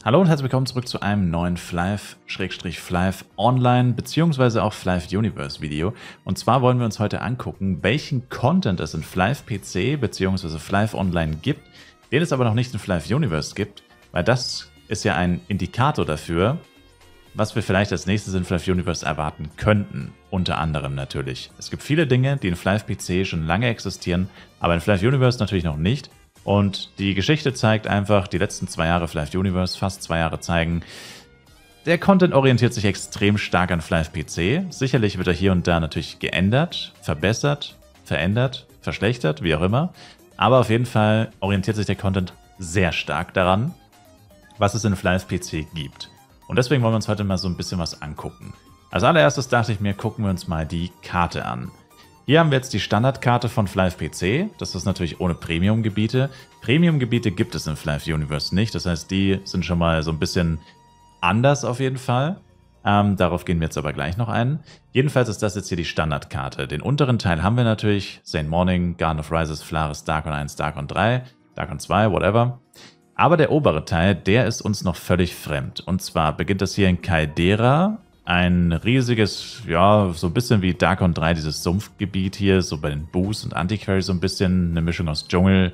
Hallo und herzlich willkommen zurück zu einem neuen Flive/Flive Online bzw. auch Flive Universe Video. Und zwar wollen wir uns heute angucken, welchen Content es in Flive PC bzw. Flive Online gibt, den es aber noch nicht in Flive Universe gibt, weil das ist ja ein Indikator dafür, was wir vielleicht als nächstes in Flive Universe erwarten könnten. Unter anderem natürlich. Es gibt viele Dinge, die in Flive PC schon lange existieren, aber in Flive Universe natürlich noch nicht. Und die Geschichte zeigt einfach, die letzten 2 Jahre Flive Universe, fast 2 Jahre zeigen, der Content orientiert sich extrem stark an Flive PC. Sicherlich wird er hier und da natürlich geändert, verbessert, verändert, verschlechtert, wie auch immer. Aber auf jeden Fall orientiert sich der Content sehr stark daran, was es in Flive PC gibt. Und deswegen wollen wir uns heute mal so ein bisschen was angucken. Als allererstes dachte ich mir, gucken wir uns mal die Karte an. Hier haben wir jetzt die Standardkarte von Flive PC. Das ist natürlich ohne Premium-Gebiete. Premium-Gebiete gibt es in Flive Universe nicht. Das heißt, die sind schon mal so ein bisschen anders auf jeden Fall. Darauf gehen wir jetzt aber gleich noch ein. Jedenfalls ist das jetzt hier die Standardkarte. Den unteren Teil haben wir natürlich. Saint Morning, Garden of Rises, Flaris, Darkon 1, Darkon 3, Darkon 2, whatever. Aber der obere Teil, der ist uns noch völlig fremd. Und zwar beginnt das hier in Caldera. Ein riesiges, ja, so ein bisschen wie Darkon 3, dieses Sumpfgebiet hier, so bei den Boos und Antiquary so ein bisschen, eine Mischung aus Dschungel,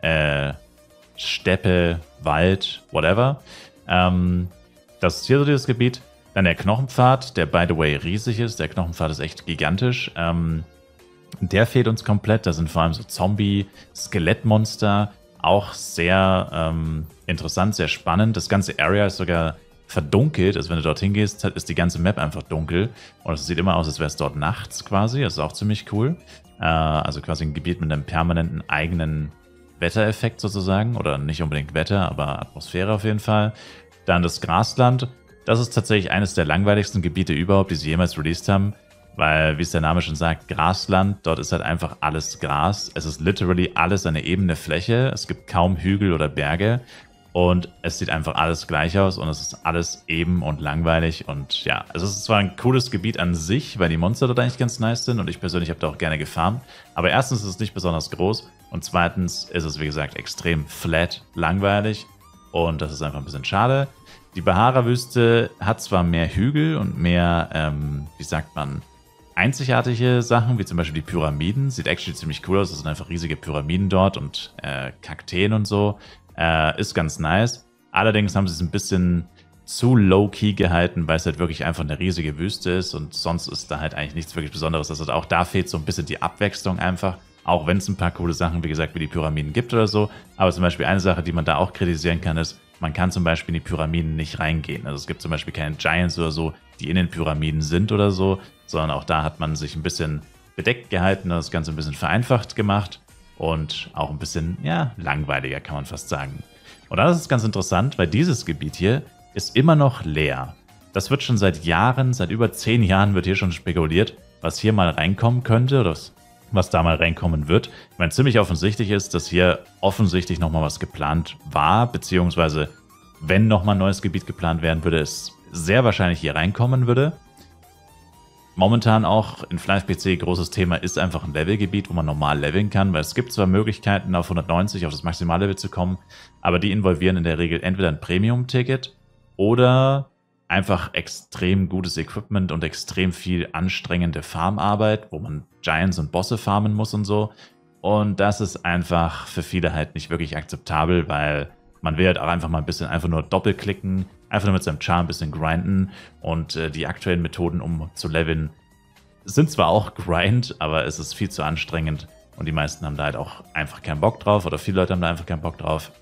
Steppe, Wald, whatever. Das ist hier so dieses Gebiet. Dann der Knochenpfad, der by the way riesig ist. Der Knochenpfad ist echt gigantisch. Der fehlt uns komplett. Da sind vor allem so Zombie, Skelettmonster. Auch sehr interessant, sehr spannend. Das ganze Area ist sogar verdunkelt, also wenn du dorthin gehst, ist die ganze Map einfach dunkel und es sieht immer aus, als wäre es dort nachts quasi, das ist auch ziemlich cool. Also quasi ein Gebiet mit einem permanenten eigenen Wettereffekt sozusagen, oder nicht unbedingt Wetter, aber Atmosphäre auf jeden Fall. Dann das Grasland, das ist tatsächlich eines der langweiligsten Gebiete überhaupt, die sie jemals released haben, weil, wie es der Name schon sagt, Grasland, dort ist halt einfach alles Gras, es ist literally alles eine ebene Fläche, es gibt kaum Hügel oder Berge. Und es sieht einfach alles gleich aus und es ist alles eben und langweilig. Und ja, es ist zwar ein cooles Gebiet an sich, weil die Monster dort eigentlich ganz nice sind und ich persönlich habe da auch gerne gefarmt. Aber erstens ist es nicht besonders groß und zweitens ist es, wie gesagt, extrem flat, langweilig. Und das ist einfach ein bisschen schade. Die Bahara-Wüste hat zwar mehr Hügel und mehr, wie sagt man, einzigartige Sachen, wie zum Beispiel die Pyramiden. Sieht actually ziemlich cool aus. Es sind einfach riesige Pyramiden dort und Kakteen und so. Ist ganz nice. Allerdings haben sie es ein bisschen zu low-key gehalten, weil es halt wirklich einfach eine riesige Wüste ist und sonst ist da halt eigentlich nichts wirklich Besonderes. Also auch da fehlt so ein bisschen die Abwechslung einfach. Auch wenn es ein paar coole Sachen, wie gesagt, wie die Pyramiden gibt oder so. Aber zum Beispiel eine Sache, die man da auch kritisieren kann, ist, man kann zum Beispiel in die Pyramiden nicht reingehen. Also es gibt zum Beispiel keine Giants oder so, die in den Pyramiden sind oder so, sondern auch da hat man sich ein bisschen bedeckt gehalten und das Ganze ein bisschen vereinfacht gemacht. Und auch ein bisschen, ja, langweiliger, kann man fast sagen. Und das ist ganz interessant, weil dieses Gebiet hier ist immer noch leer. Das wird schon seit Jahren, seit über 10 Jahren wird hier schon spekuliert, was hier mal reinkommen könnte oder was da mal reinkommen wird. Ich meine, ziemlich offensichtlich ist, dass hier offensichtlich nochmal was geplant war, beziehungsweise wenn nochmal ein neues Gebiet geplant werden würde, es sehr wahrscheinlich hier reinkommen würde. Momentan auch in Flive PC großes Thema ist einfach ein Levelgebiet, wo man normal leveln kann, weil es gibt zwar Möglichkeiten auf 190 auf das Maximallevel zu kommen, aber die involvieren in der Regel entweder ein Premium-Ticket oder einfach extrem gutes Equipment und extrem viel anstrengende Farmarbeit, wo man Giants und Bosse farmen muss und so. Und das ist einfach für viele halt nicht wirklich akzeptabel, weil man will halt auch einfach mal ein bisschen einfach nur doppelklicken, einfach nur mit seinem Char ein bisschen grinden und die aktuellen Methoden, um zu leveln, sind zwar auch Grind, aber es ist viel zu anstrengend und die meisten haben da halt auch einfach keinen Bock drauf oder viele Leute haben da einfach keinen Bock drauf.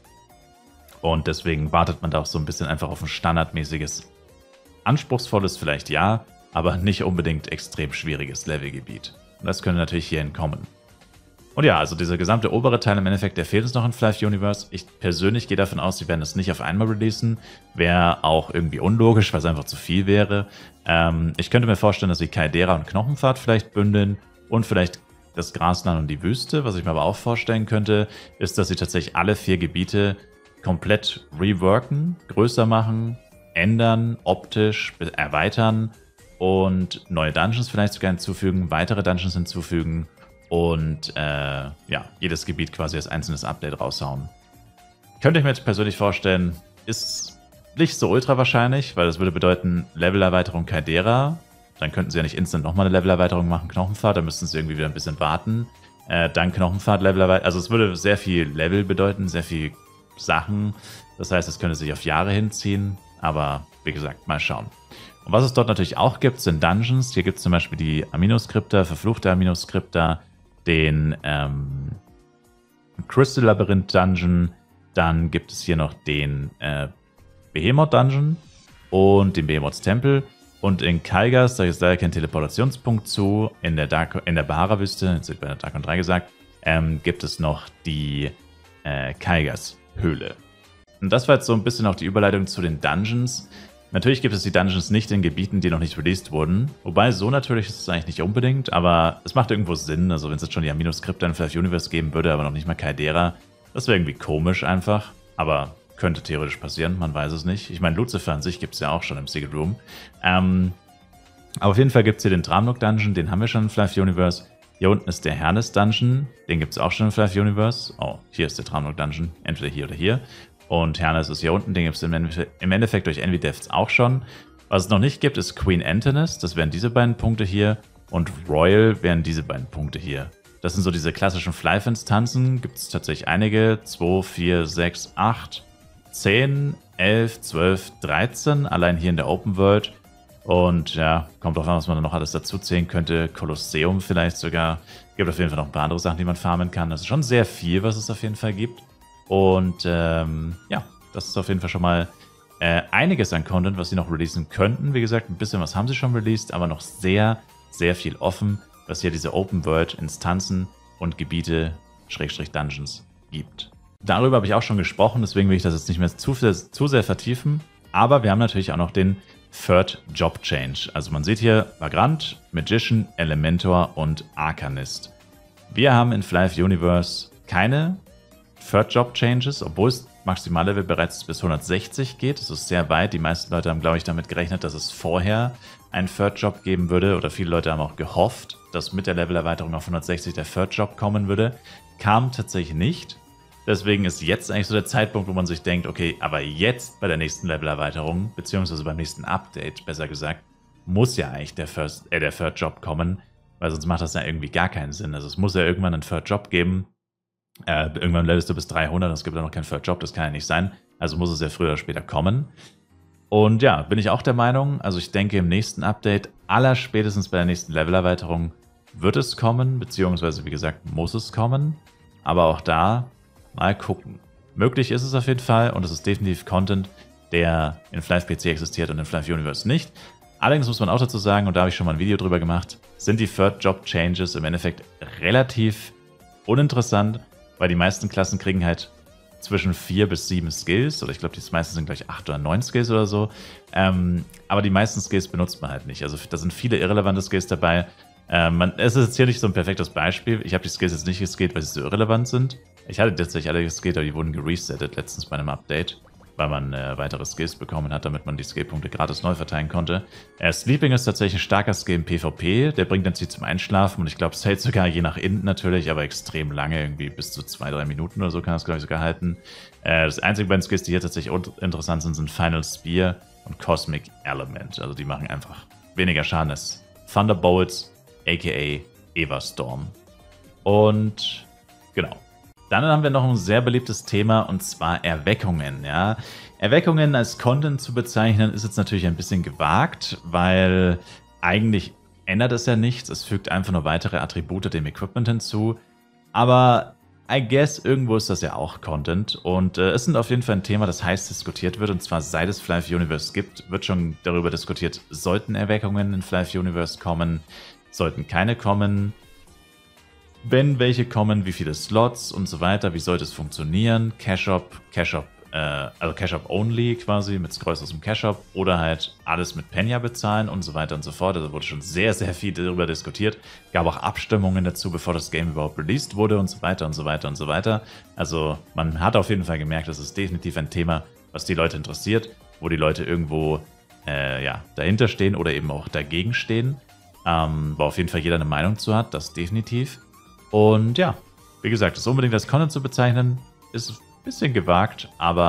Und deswegen wartet man da auch so ein bisschen einfach auf ein standardmäßiges, anspruchsvolles vielleicht ja, aber nicht unbedingt extrem schwieriges Levelgebiet. Und das könnte natürlich hierhin kommen. Und ja, also dieser gesamte obere Teil im Endeffekt, der fehlt uns noch in Flive Universe. Ich persönlich gehe davon aus, sie werden es nicht auf einmal releasen. Wäre auch irgendwie unlogisch, weil es einfach zu viel wäre. Ich könnte mir vorstellen, dass sie Caldera und Knochenpfad vielleicht bündeln und vielleicht das Grasland und die Wüste. Was ich mir aber auch vorstellen könnte, ist, dass sie tatsächlich alle 4 Gebiete komplett reworken, größer machen, ändern, optisch erweitern und neue Dungeons vielleicht sogar hinzufügen, weitere Dungeons hinzufügen. Und ja, jedes Gebiet quasi als einzelnes Update raushauen. Könnte ich mir jetzt persönlich vorstellen, ist nicht so ultra wahrscheinlich, weil das würde bedeuten, Levelerweiterung Caldera. Dann könnten sie ja nicht instant nochmal eine Levelerweiterung machen, Knochenpfad, dann müssten sie irgendwie wieder ein bisschen warten. Dann Knochenpfad, Levelerweiterung. Also es würde sehr viel Level bedeuten, sehr viel Sachen. Das heißt, es könnte sich auf Jahre hinziehen. Aber wie gesagt, mal schauen. Und was es dort natürlich auch gibt, sind Dungeons. Hier gibt es zum Beispiel die Aminoskripta, verfluchte Aminoskripta, den Crystal Labyrinth Dungeon. Dann gibt es hier noch den Behemoth Dungeon und den Behemoths Tempel. Und in Kaigas, da ist leider kein Teleportationspunkt zu, in der Bahara-Wüste, jetzt wird bei der Darkon 3 gesagt, gibt es noch die Kaigas-Höhle. Und das war jetzt so ein bisschen auch die Überleitung zu den Dungeons. Natürlich gibt es die Dungeons nicht in Gebieten, die noch nicht released wurden. Wobei, so natürlich ist es eigentlich nicht unbedingt, aber es macht irgendwo Sinn. Also wenn es jetzt schon die Aminoskripta in Flash Universe geben würde, aber noch nicht mal Caldera, das wäre irgendwie komisch einfach. Aber könnte theoretisch passieren, man weiß es nicht. Ich meine, Lucifer an sich gibt es ja auch schon im Secret Room. Aber auf jeden Fall gibt es hier den Tramnook Dungeon, den haben wir schon in Flash Universe. Hier unten ist der Hernes Dungeon, den gibt es auch schon in Flash Universe. Oh, hier ist der Tramnook Dungeon, entweder hier oder hier. Und Hernes ist hier unten, den gibt es im Endeffekt durch Envy Depths auch schon. Was es noch nicht gibt, ist Queen Antanas, das wären diese beiden Punkte hier. Und Royal wären diese beiden Punkte hier. Das sind so diese klassischen Flyf-Instanzen, gibt es tatsächlich einige. 2, 4, 6, 8, 10, 11, 12, 13, allein hier in der Open World. Und ja, kommt drauf an, was man da noch alles dazu zählen könnte. Kolosseum vielleicht sogar. Gibt auf jeden Fall noch ein paar andere Sachen, die man farmen kann. Das ist schon sehr viel, was es auf jeden Fall gibt. Und ja, das ist auf jeden Fall schon mal einiges an Content, was sie noch releasen könnten. Wie gesagt, ein bisschen was haben sie schon released, aber noch sehr, sehr viel offen, was hier diese Open World Instanzen und Gebiete, Schrägstrich Dungeons, gibt. Darüber habe ich auch schon gesprochen, deswegen will ich das jetzt nicht mehr zu sehr vertiefen. Aber wir haben natürlich auch noch den Third Job Change. Also man sieht hier Vagrant, Magician, Elementor und Arcanist. Wir haben in Flyf Universe keine Third Job Changes, obwohl es Maximallevel bereits bis 160 geht. Das ist sehr weit. Die meisten Leute haben, glaube ich, damit gerechnet, dass es vorher einen Third Job geben würde. Oder viele Leute haben auch gehofft, dass mit der Levelerweiterung auf 160 der Third Job kommen würde. Kam tatsächlich nicht. Deswegen ist jetzt eigentlich so der Zeitpunkt, wo man sich denkt, okay, aber jetzt bei der nächsten Levelerweiterung, beziehungsweise beim nächsten Update, besser gesagt, muss ja eigentlich der Third Job kommen, weil sonst macht das ja irgendwie gar keinen Sinn. Also es muss ja irgendwann einen Third Job geben. Irgendwann levelst du bis 300, es gibt ja noch keinen Third Job, das kann ja nicht sein. Also muss es ja früher oder später kommen. Und ja, bin ich auch der Meinung, also ich denke im nächsten Update, allerspätestens bei der nächsten Levelerweiterung, wird es kommen, beziehungsweise wie gesagt, muss es kommen. Aber auch da mal gucken. Möglich ist es auf jeden Fall und es ist definitiv Content, der in Flyf PC existiert und in Flyf Universe nicht. Allerdings muss man auch dazu sagen, und da habe ich schon mal ein Video drüber gemacht, sind die Third Job Changes im Endeffekt relativ uninteressant, weil die meisten Klassen kriegen halt zwischen 4 bis 7 Skills, oder ich glaube, die meisten sind gleich 8 oder 9 Skills oder so. Aber die meisten Skills benutzt man halt nicht. Also da sind viele irrelevante Skills dabei. Es ist jetzt hier nicht so ein perfektes Beispiel. Ich habe die Skills jetzt nicht geskillt, weil sie so irrelevant sind. Ich hatte tatsächlich alle geskillt, aber die wurden geresettet letztens bei einem Update, weil man weitere Skills bekommen hat, damit man die Skillpunkte gratis neu verteilen konnte. Sleeping ist tatsächlich ein starker Skill im PvP, der bringt dann sie zum Einschlafen und ich glaube, es hält sogar je nach Int natürlich, aber extrem lange, irgendwie bis zu 2-3 Minuten oder so kann das, glaube ich, sogar halten. Das einzige beiden Skills, die hier tatsächlich interessant sind, sind Final Spear und Cosmic Element. Also die machen einfach weniger Schaden als Thunderbolts, aka Eva Storm. Und genau. Dann haben wir noch ein sehr beliebtes Thema, und zwar Erweckungen. Ja? Erweckungen als Content zu bezeichnen, ist jetzt natürlich ein bisschen gewagt, weil eigentlich ändert es ja nichts. Es fügt einfach nur weitere Attribute dem Equipment hinzu. Aber I guess, irgendwo ist das ja auch Content. Und es sind auf jeden Fall ein Thema, das heiß diskutiert wird. Und zwar seit es Flyf Universe gibt, wird schon darüber diskutiert, sollten Erweckungen in Flyf Universe kommen, sollten keine kommen. Wenn welche kommen, wie viele Slots und so weiter, wie sollte es funktionieren? Also Cash-Up only quasi, mit Scrolls aus dem Cash-Up oder halt alles mit Penya bezahlen und so weiter und so fort. Also wurde schon sehr, sehr viel darüber diskutiert. Gab auch Abstimmungen dazu, bevor das Game überhaupt released wurde und so weiter und so weiter und so weiter. Also man hat auf jeden Fall gemerkt, das ist definitiv ein Thema, was die Leute interessiert, wo die Leute irgendwo ja, dahinter stehen oder eben auch dagegen stehen. Wo auf jeden Fall jeder eine Meinung zu hat, das definitiv. Und ja, wie gesagt, das unbedingt als Content zu bezeichnen, ist ein bisschen gewagt, aber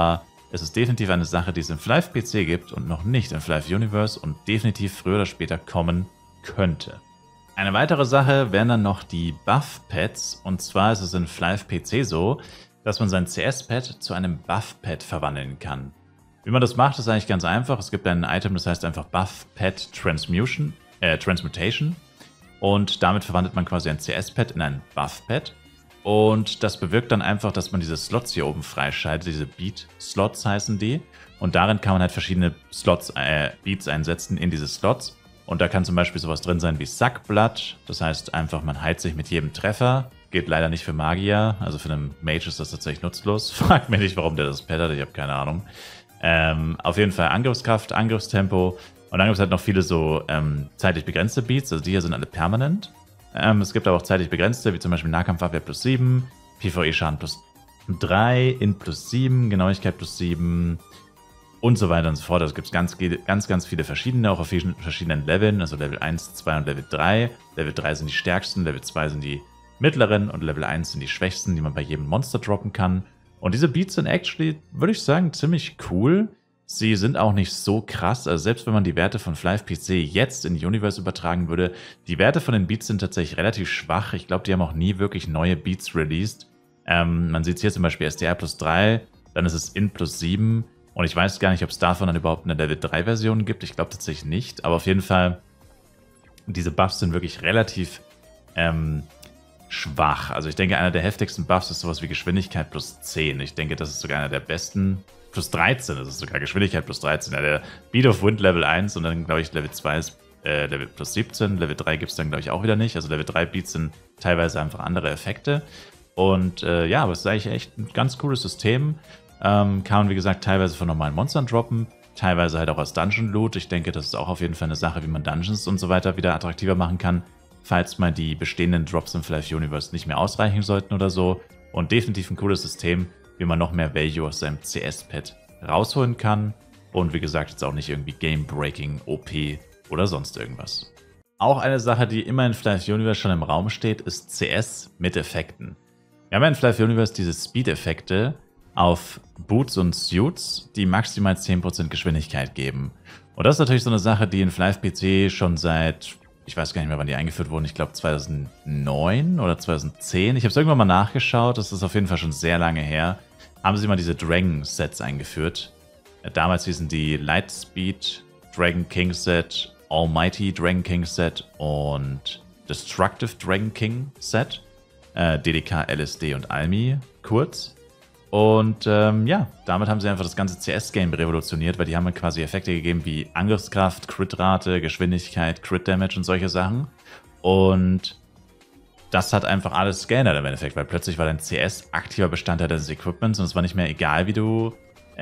Es ist definitiv eine Sache, die es im Flive PC gibt und noch nicht im Flive Universe und definitiv früher oder später kommen könnte. Eine weitere Sache wären dann noch die Buff-Pads. Und zwar ist es in Flive PC so, dass man sein CS-Pad zu einem Buff-Pad verwandeln kann. Wie man das macht, ist eigentlich ganz einfach. Es gibt ein Item, das heißt einfach Buff-Pad Transmutation. Und damit verwandelt man quasi ein CS-Pad in ein Buff-Pad. Und das bewirkt dann einfach, dass man diese Slots hier oben freischaltet. Diese Beat-Slots heißen die. Und darin kann man halt verschiedene Beats einsetzen in diese Slots. Und da kann zum Beispiel sowas drin sein wie Sackblatt. Das heißt einfach, man heilt sich mit jedem Treffer. Geht leider nicht für Magier. Also für einen Mage ist das tatsächlich nutzlos. Fragt mich nicht, warum der das Pad hat. Ich habe keine Ahnung. Auf jeden Fall Angriffskraft, Angriffstempo. Und dann gibt es halt noch viele so zeitlich begrenzte Beats. Also die hier sind alle permanent. Es gibt aber auch zeitlich begrenzte, wie zum Beispiel Nahkampfabwehr +7, PvE-Schaden +3, Int +7, Genauigkeit +7 und so weiter und so fort. Also gibt es ganz viele verschiedene, auch auf verschiedenen Leveln. Also Level 1, 2 und Level 3. Level 3 sind die stärksten, Level 2 sind die mittleren und Level 1 sind die schwächsten, die man bei jedem Monster droppen kann. Und diese Beats sind actually, würde ich sagen, ziemlich cool. Sie sind auch nicht so krass, also selbst wenn man die Werte von Flive PC jetzt in Universe übertragen würde, die Werte von den Beats sind tatsächlich relativ schwach. Ich glaube, die haben auch nie wirklich neue Beats released. Man sieht hier zum Beispiel SDR +3, dann ist es Int +7 und ich weiß gar nicht, ob es davon dann überhaupt eine Level 3 Version gibt. Ich glaube tatsächlich nicht, aber auf jeden Fall, diese Buffs sind wirklich relativ schwach. Also ich denke, einer der heftigsten Buffs ist sowas wie Geschwindigkeit +10. Ich denke, das ist sogar einer der besten. +13, das ist sogar Geschwindigkeit +13. Ja, der Beat of Wind Level 1 und dann, glaube ich, Level 2 ist Level +17. Level 3 gibt es dann, glaube ich, auch wieder nicht. Also Level 3 Beats sind teilweise einfach andere Effekte. Und ja, aber es ist eigentlich echt ein ganz cooles System. Kann man, wie gesagt, teilweise von normalen Monstern droppen, teilweise halt auch als Dungeon Loot. Ich denke, das ist auch auf jeden Fall eine Sache, wie man Dungeons und so weiter wieder attraktiver machen kann, falls mal die bestehenden Drops im Flive Universe nicht mehr ausreichen sollten oder so. Und definitiv ein cooles System, wie man noch mehr Value aus seinem CS-Pad rausholen kann. Und wie gesagt, jetzt auch nicht irgendwie Game-Breaking, OP oder sonst irgendwas. Auch eine Sache, die immer in Flive Universe schon im Raum steht, ist CS mit Effekten. Wir haben ja in Flive Universe diese Speed-Effekte auf Boots und Suits, die maximal 10% Geschwindigkeit geben. Und das ist natürlich so eine Sache, die in Flive PC schon seit, ich weiß gar nicht mehr, wann die eingeführt wurden, ich glaube 2009 oder 2010. Ich habe es irgendwann mal nachgeschaut, das ist auf jeden Fall schon sehr lange her. Haben sie mal diese Dragon-Sets eingeführt. Damals hießen die Lightspeed Dragon King Set, Almighty Dragon King Set und Destructive Dragon King Set. DDK, LSD und Almi kurz. Und ja, damit haben sie einfach das ganze CS-Game revolutioniert, weil die haben quasi Effekte gegeben wie Angriffskraft, Crit-Rate, Geschwindigkeit, Crit-Damage und solche Sachen. Und das hat einfach alles geändert im Endeffekt, weil plötzlich war dein CS aktiver Bestandteil deines Equipments und es war nicht mehr egal, wie du,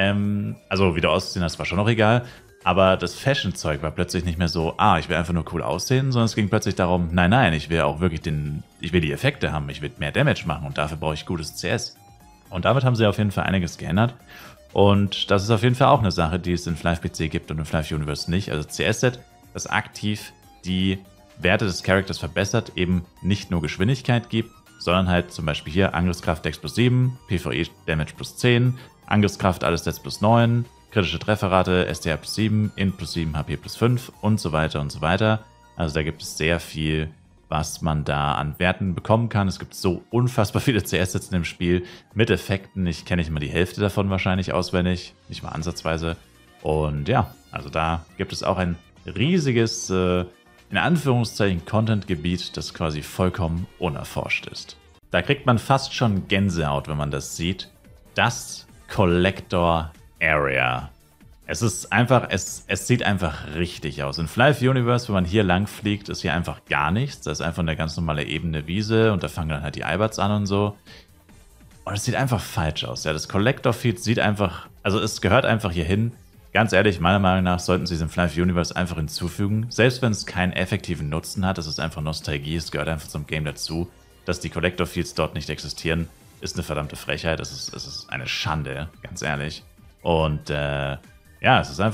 also wie du ausgesehen hast, war schon noch egal, aber das Fashion-Zeug war plötzlich nicht mehr so, ich will einfach nur cool aussehen, sondern es ging plötzlich darum, nein, ich will auch wirklich ich will die Effekte haben, ich will mehr Damage machen und dafür brauche ich gutes CS. Und damit haben sie auf jeden Fall einiges geändert und das ist auf jeden Fall auch eine Sache, die es in Flive PC gibt und in Flive Universe nicht. Also CS-Set, das aktiv die Werte des Charakters verbessert, eben nicht nur Geschwindigkeit gibt, sondern halt zum Beispiel hier Angriffskraft Dex +7, PvE Damage +10, Angriffskraft alles Stats +9, kritische Trefferrate STR +7, Int +7, HP +5 und so weiter und so weiter. Also da gibt es sehr viel, was man da an Werten bekommen kann. Es gibt so unfassbar viele CS-Sets in dem Spiel mit Effekten. Ich kenne nicht mal die Hälfte davon wahrscheinlich auswendig, nicht mal ansatzweise. Und ja, also da gibt es auch ein riesiges in Anführungszeichen Content-Gebiet, das quasi vollkommen unerforscht ist. Da kriegt man fast schon Gänsehaut, wenn man das sieht. Das Collector Area. Es ist einfach, es sieht einfach richtig aus. In Flive Universe, wenn man hier lang fliegt, ist hier einfach gar nichts. Da ist einfach eine ganz normale ebene Wiese und da fangen dann halt die Alberts an und so. Und es sieht einfach falsch aus. Ja, das Collector Feed sieht einfach, also es gehört einfach hier hin. Ganz ehrlich, meiner Meinung nach sollten sie es im Flive Universe einfach hinzufügen. Selbst wenn es keinen effektiven Nutzen hat, das ist einfach Nostalgie, es gehört einfach zum Game dazu. Dass die Collector Fields dort nicht existieren, ist eine verdammte Frechheit. Es ist eine Schande, ganz ehrlich. Und ja, es ist einfach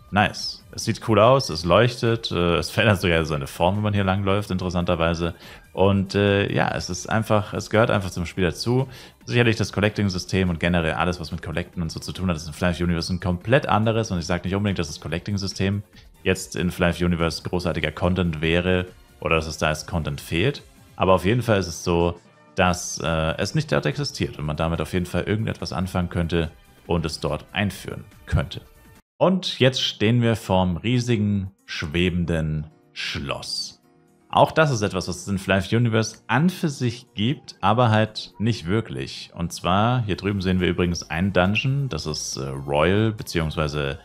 nice. Es sieht cool aus, es leuchtet, es verändert sogar seine Form, wenn man hier langläuft, interessanterweise. Und ja, es gehört einfach zum Spiel dazu. Sicherlich das Collecting-System und generell alles, was mit Collecten und so zu tun hat, ist in Fly Universe ein komplett anderes. Und ich sage nicht unbedingt, dass das Collecting-System jetzt in Fly Universe großartiger Content wäre oder dass es da als Content fehlt. Aber auf jeden Fall ist es so, dass es nicht dort existiert und man damit auf jeden Fall irgendetwas anfangen könnte und es dort einführen könnte. Und jetzt stehen wir vorm riesigen, schwebenden Schloss. Auch das ist etwas, was es in Fly Universe an für sich gibt, aber halt nicht wirklich. Und zwar, hier drüben sehen wir übrigens einen Dungeon, das ist Royal bzw.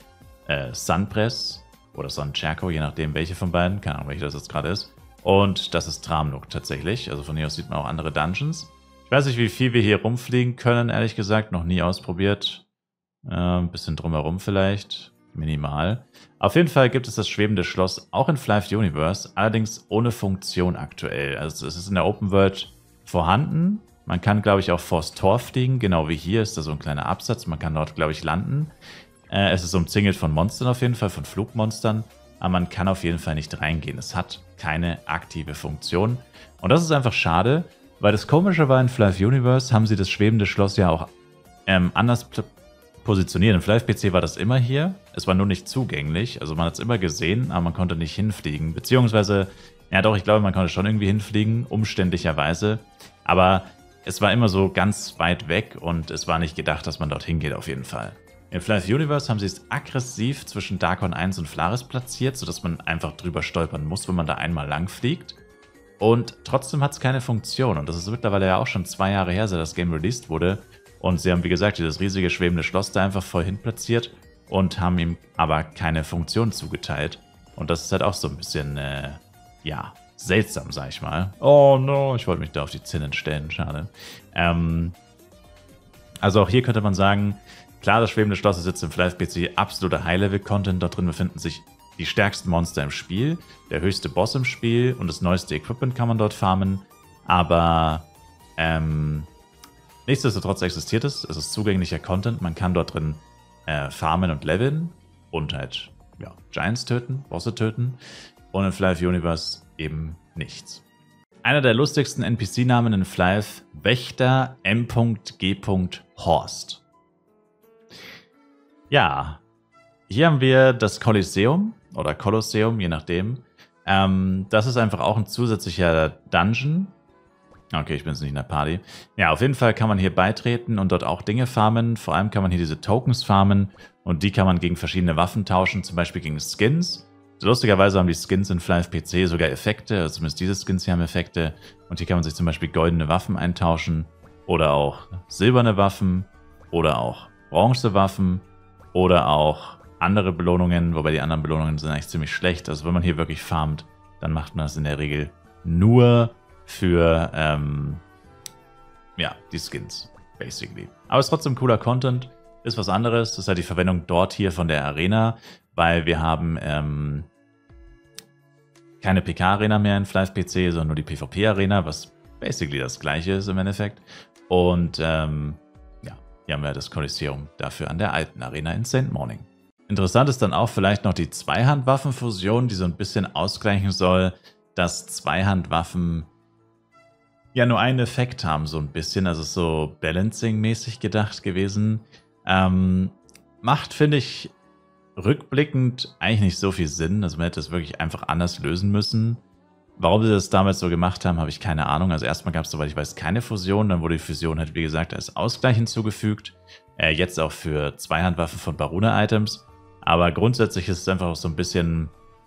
Sunpress oder Suncherko, je nachdem welche von beiden, keine Ahnung welche das jetzt gerade ist. Und das ist Tramnook tatsächlich, also von hier aus sieht man auch andere Dungeons. Ich weiß nicht, wie viel wir hier rumfliegen können, ehrlich gesagt, noch nie ausprobiert. Ein bisschen drumherum vielleicht, minimal. Auf jeden Fall gibt es das schwebende Schloss auch in Fly Universe, allerdings ohne Funktion aktuell. Also es ist in der Open World vorhanden. Man kann, glaube ich, auch vors Tor fliegen, genau wie hier ist da so ein kleiner Absatz. Man kann dort, glaube ich, landen. Es ist umzingelt von Monstern auf jeden Fall, von Flugmonstern. Aber man kann auf jeden Fall nicht reingehen. Es hat keine aktive Funktion. Und das ist einfach schade, weil das Komische war, in Fly Universe haben sie das schwebende Schloss ja auch anders positioniert. Im Fly-PC war das immer hier. Es war nur nicht zugänglich. Also man hat es immer gesehen, aber man konnte nicht hinfliegen. Beziehungsweise, ja doch, ich glaube, man konnte schon irgendwie hinfliegen, umständlicherweise. Aber es war immer so ganz weit weg und es war nicht gedacht, dass man dorthin geht auf jeden Fall. In Fly Universe haben sie es aggressiv zwischen Darkon 1 und Flaris platziert, sodass man einfach drüber stolpern muss, wenn man da einmal lang fliegt. Und trotzdem hat es keine Funktion. Und das ist mittlerweile ja auch schon 2 Jahre her, seit das Game released wurde. Und sie haben, wie gesagt, dieses riesige schwebende Schloss da einfach voll hin platziert und haben ihm aber keine Funktion zugeteilt. Und das ist halt auch so ein bisschen, ja, seltsam, sag ich mal. Oh no, ich wollte mich da auf die Zinnen stellen, schade. Also auch hier könnte man sagen, klar, das schwebende Schloss ist jetzt im Fly-PC absoluter High-Level-Content. Dort drin befinden sich die stärksten Monster im Spiel, der höchste Boss im Spiel und das neueste Equipment kann man dort farmen. Aber, nichtsdestotrotz existiert es. Es ist zugänglicher Content. Man kann dort drin farmen und leveln und halt ja, Giants töten, Bosse töten. Und in Fly Universe eben nichts. Einer der lustigsten NPC-Namen in Fly: Wächter M.G. Horst. Ja, hier haben wir das Kolosseum oder Kolosseum, je nachdem. Das ist einfach auch ein zusätzlicher Dungeon. Okay, ich bin jetzt nicht in der Party. Ja, auf jeden Fall kann man hier beitreten und dort auch Dinge farmen. Vor allem kann man hier diese Tokens farmen und die kann man gegen verschiedene Waffen tauschen, zum Beispiel gegen Skins. Lustigerweise haben die Skins in Fly PC sogar Effekte, also zumindest diese Skins hier haben Effekte. Und hier kann man sich zum Beispiel goldene Waffen eintauschen oder auch silberne Waffen oder auch bronze Waffen oder auch andere Belohnungen, wobei die anderen Belohnungen sind eigentlich ziemlich schlecht. Also wenn man hier wirklich farmt, dann macht man das in der Regel nur für ja, die Skins, basically. Aber es ist trotzdem cooler Content, ist was anderes. Das ist halt die Verwendung dort hier von der Arena, weil wir haben keine PK-Arena mehr in Fly PC, sondern nur die PvP-Arena, was basically das gleiche ist im Endeffekt. Und ja, hier haben wir das Kolosseum dafür an der alten Arena in St. Morning. Interessant ist dann auch vielleicht noch die Zweihandwaffenfusion, die so ein bisschen ausgleichen soll, dass Zweihandwaffen ja nur einen Effekt haben, so ein bisschen. Also so Balancing-mäßig gedacht gewesen. Macht, finde ich, rückblickend eigentlich nicht so viel Sinn. Also man hätte es wirklich einfach anders lösen müssen. Warum sie das damals so gemacht haben, habe ich keine Ahnung. Also erstmal gab es, soweit ich weiß, keine Fusion. Dann wurde die Fusion halt, wie gesagt, als Ausgleich hinzugefügt. Jetzt auch für Zweihandwaffen von Baruna-Items. Aber grundsätzlich ist es einfach auch so ein bisschen,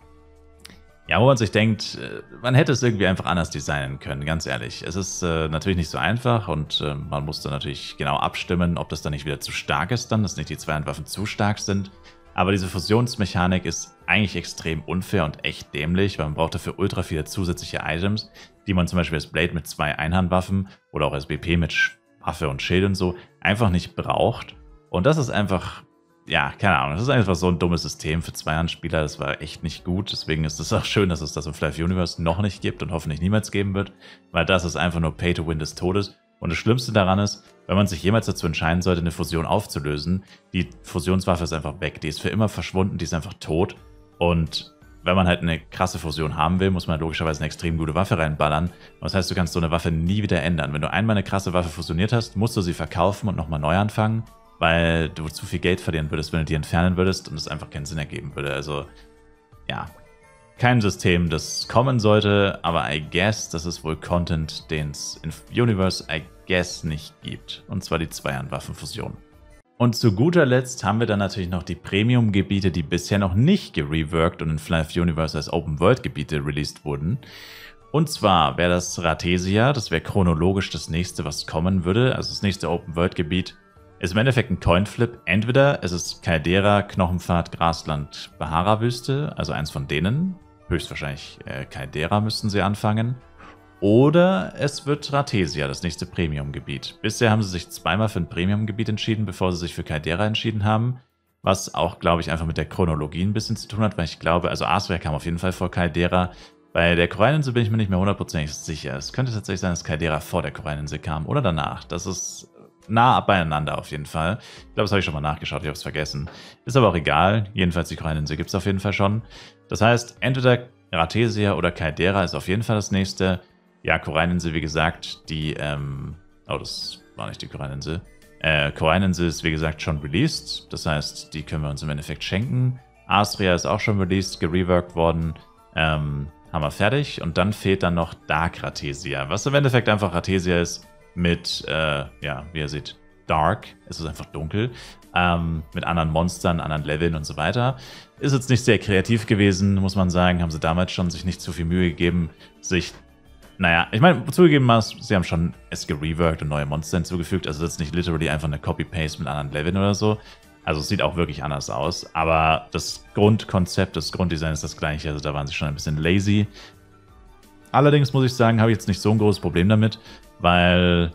ja, wo man sich denkt, man hätte es irgendwie einfach anders designen können, ganz ehrlich. Es ist natürlich nicht so einfach und man muss dann natürlich genau abstimmen, ob das dann nicht wieder zu stark ist dann, dass nicht die Zweihandwaffen zu stark sind. Aber diese Fusionsmechanik ist eigentlich extrem unfair und echt dämlich, weil man braucht dafür ultra viele zusätzliche Items, die man zum Beispiel als Blade mit 2 Einhandwaffen oder auch als BP mit Waffe und Schild und so einfach nicht braucht. Und das ist einfach, ja, keine Ahnung, das ist einfach so ein dummes System für Zweihandspieler, das war echt nicht gut. Deswegen ist es auch schön, dass es das im Fly Universe noch nicht gibt und hoffentlich niemals geben wird, weil das ist einfach nur Pay to Win des Todes. Und das Schlimmste daran ist, wenn man sich jemals dazu entscheiden sollte, eine Fusion aufzulösen, die Fusionswaffe ist einfach weg. Die ist für immer verschwunden, die ist einfach tot. Und wenn man halt eine krasse Fusion haben will, muss man logischerweise eine extrem gute Waffe reinballern. Das heißt, du kannst so eine Waffe nie wieder ändern. Wenn du einmal eine krasse Waffe fusioniert hast, musst du sie verkaufen und nochmal neu anfangen, weil du zu viel Geld verlieren würdest, wenn du die entfernen würdest und es einfach keinen Sinn ergeben würde. Also, ja, kein System, das kommen sollte, aber I guess, das ist wohl Content, den es in Universe, I guess, nicht gibt. Und zwar die Zweihandwaffenfusion. Und zu guter Letzt haben wir dann natürlich noch die Premium-Gebiete, die bisher noch nicht gereworked und in Fly Universe als Open-World-Gebiete released wurden. Und zwar wäre das Ratesia, das wäre chronologisch das nächste, was kommen würde. Also das nächste Open-World-Gebiet ist im Endeffekt ein Coinflip. Entweder es ist Caldera, Knochenpfad, Grasland, Bahara-Wüste, also eins von denen. Höchstwahrscheinlich Caldera müssten sie anfangen. Oder es wird Ratesia, das nächste Premium-Gebiet. Bisher haben sie sich zweimal für ein Premium-Gebiet entschieden, bevor sie sich für Caldera entschieden haben. Was auch, glaube ich, einfach mit der Chronologie ein bisschen zu tun hat, weil ich glaube, also Astria kam auf jeden Fall vor Caldera. Bei der Koralleninsel bin ich mir nicht mehr hundertprozentig sicher. Es könnte tatsächlich sein, dass Caldera vor der Koralleninsel kam oder danach. Das ist nah beieinander auf jeden Fall. Ich glaube, das habe ich schon mal nachgeschaut, ich habe es vergessen. Ist aber auch egal. Jedenfalls die Koralleninsel gibt es auf jeden Fall schon. Das heißt, entweder Ratesia oder Caldera ist auf jeden Fall das nächste. Ja, Koralleninsel, wie gesagt, die, oh, das war nicht die Koralleninsel. Koralleninsel ist, wie gesagt, schon released. Das heißt, die können wir uns im Endeffekt schenken. Astria ist auch schon released, gereworked worden. Haben wir fertig. Und dann fehlt dann noch Dark Ratesia, was im Endeffekt einfach Ratesia ist mit, ja, wie ihr seht, Dark. Es ist einfach dunkel. Mit anderen Monstern, anderen Leveln und so weiter. Ist jetzt nicht sehr kreativ gewesen, muss man sagen. Haben sie damals schon sich nicht zu viel Mühe gegeben, sich... Naja, ich meine, zugegeben, sie haben schon es gereworked und neue Monster hinzugefügt. Also das ist nicht literally einfach eine Copy-Paste mit anderen Leveln oder so. Also es sieht auch wirklich anders aus. Aber das Grundkonzept, das Grunddesign ist das gleiche. Also da waren sie schon ein bisschen lazy. Allerdings muss ich sagen, habe ich jetzt nicht so ein großes Problem damit. Weil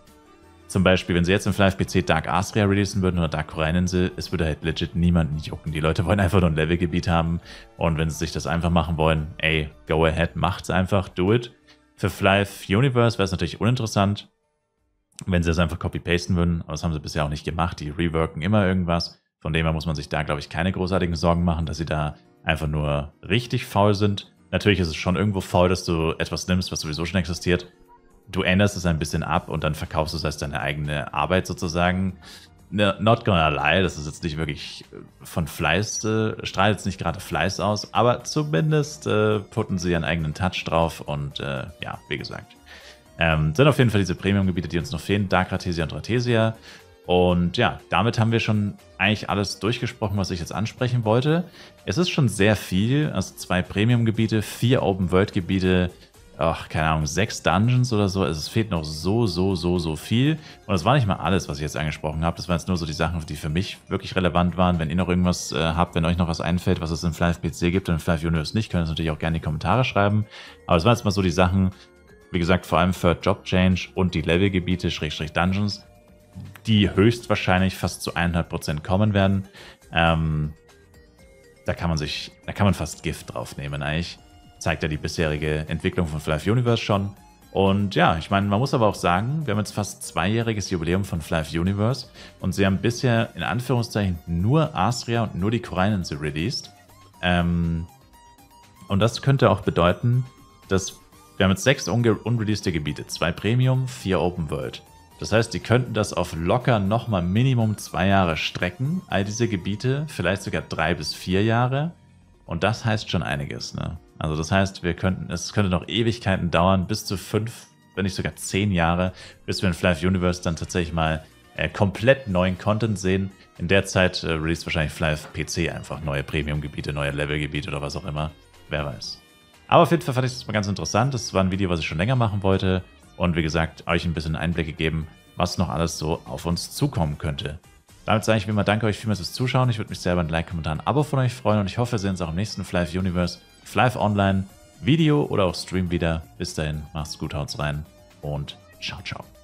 zum Beispiel, wenn sie jetzt im Fly-PC Dark Astria releasen würden oder Dark Koralleninsel, es würde halt legit niemanden jucken. Die Leute wollen einfach nur ein Levelgebiet haben. Und wenn sie sich das einfach machen wollen, ey, go ahead, macht's einfach, do it. Für Fly Universe wäre es natürlich uninteressant, wenn sie das einfach copy-pasten würden, aber das haben sie bisher auch nicht gemacht. Die reworken immer irgendwas. Von dem her muss man sich da, glaube ich, keine großartigen Sorgen machen, dass sie da einfach nur richtig faul sind. Natürlich ist es schon irgendwo faul, dass du etwas nimmst, was sowieso schon existiert. Du änderst es ein bisschen ab und dann verkaufst du es als deine eigene Arbeit sozusagen. Not gonna lie, das ist jetzt nicht wirklich von Fleiß, strahlt jetzt nicht gerade Fleiß aus, aber zumindest putten sie ihren eigenen Touch drauf und ja, wie gesagt. Sind auf jeden Fall diese Premium-Gebiete, die uns noch fehlen, Dark Ratesia und Ratesia. Und ja, damit haben wir schon eigentlich alles durchgesprochen, was ich jetzt ansprechen wollte. Es ist schon sehr viel, also 2 Premium-Gebiete, 4 Open-World-Gebiete, ach, keine Ahnung, 6 Dungeons oder so. Also es fehlt noch so viel. Und das war nicht mal alles, was ich jetzt angesprochen habe. Das waren jetzt nur so die Sachen, die für mich wirklich relevant waren. Wenn ihr noch irgendwas habt, wenn euch noch was einfällt, was es im Fly-PC gibt und im Fly Universe nicht, könnt ihr das natürlich auch gerne in die Kommentare schreiben. Aber es waren jetzt mal so die Sachen, wie gesagt, vor allem für Job Change und die Levelgebiete, Schrägstrich Dungeons, die höchstwahrscheinlich fast zu 100% kommen werden. Da kann man fast Gift drauf nehmen eigentlich. Zeigt ja die bisherige Entwicklung von Fly Universe schon. Und ja, ich meine, man muss aber auch sagen, wir haben jetzt fast 2-jähriges Jubiläum von Fly Universe und sie haben bisher in Anführungszeichen nur Astria und nur die Koralleninsel released. Und das könnte auch bedeuten, dass wir haben jetzt 6 unreleasede Gebiete, 2 Premium, 4 Open World. Das heißt, die könnten das auf locker nochmal Minimum 2 Jahre strecken, all diese Gebiete, vielleicht sogar 3 bis 4 Jahre. Und das heißt schon einiges, ne? Also das heißt, es könnte noch Ewigkeiten dauern, bis zu 5, wenn nicht sogar 10 Jahre, bis wir in Fly Universe dann tatsächlich mal komplett neuen Content sehen. In der Zeit release wahrscheinlich Fly PC einfach neue Premium-Gebiete, neue Level-Gebiete oder was auch immer. Wer weiß. Aber auf jeden Fall fand ich das mal ganz interessant. Das war ein Video, was ich schon länger machen wollte. Und wie gesagt, euch ein bisschen Einblick gegeben, was noch alles so auf uns zukommen könnte. Damit sage ich wie immer, danke euch vielmals fürs Zuschauen. Ich würde mich selber ein Like, Kommentar, ein Abo von euch freuen. Und ich hoffe, wir sehen uns auch im nächsten Fly Universe, Fly Online, Video oder auch Stream wieder. Bis dahin, macht's gut, haut's rein und ciao, ciao.